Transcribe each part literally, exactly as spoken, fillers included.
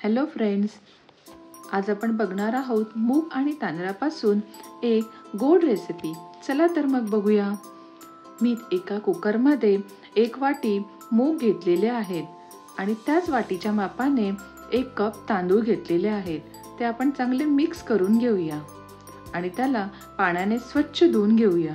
Hello friends, आज आपण बघणार आहोत मूग आणि तांदळापासून एक गोड रेसिपी। चला तर मग बघूया। मी एका कुकरमध्ये एक वाटी मूग घेतलेले आहेत आणि त्याच वाटीच्या मापाने एक कप तांदूळ घेतलेले आहेत। ते आपण चांगले मिक्स करून घेऊया आणि त्याला पाण्याने स्वच्छ धुवून घेऊया।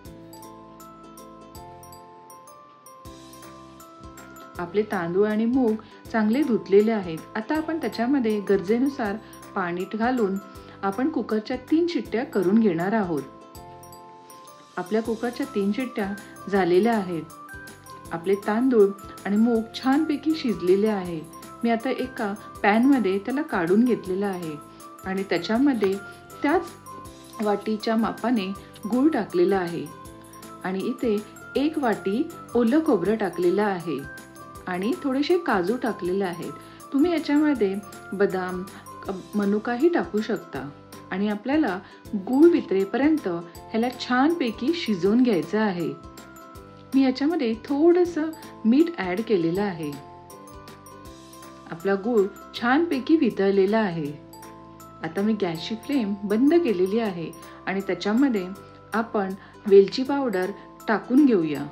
आपले तांदूळ आणि मूग चांगले धुतलेले आहेत। आता आपण त्याच्यामध्ये गरजेनुसार पाणी घालून आपण कुकरच्या तीन शिट्ट्या करून घेणार आहोत। आपल्या कुकरच्या तीन शिट्ट्या झालेल्या आहेत। आपले तांदूळ आणि मूग छानपैकी शिजलेले आहे। मी आता एका पॅन मध्ये त्याला काढून घेतलेला आहे आणि त्याच्यामध्ये त्याच वाटीच्या मापाने गूळ टाकलेला आहे आणि इथे एक वाटी ओलं खोबरं टाकलेलं आहे आणि थोडेसे काजू टाकलेले आहेत। तुम्ही याच्यामध्ये बदाम मनुकाही टाकू शकता आणि आपल्याला गूळ वितळेपर्यंत ह्याला छानपैकी शिजवून घ्यायचं आहे। मी याच्यामध्ये थोडंसं मीठ ऍड केलेलं आहे। आपला गूळ छानपैकी वितळलेला आहे। आता मी गॅसची फ्लेम बंद केलेली आहे आणि त्याच्यामध्ये आपण वेलची पावडर टाकून घेऊया।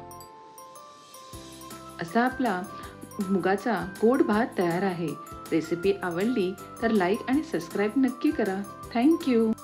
असा आपला मुगाचा गोड भात तयार आहे। रेसिपी आवडली तर लाईक आणि सबस्क्राइब नक्की करा। Thank you.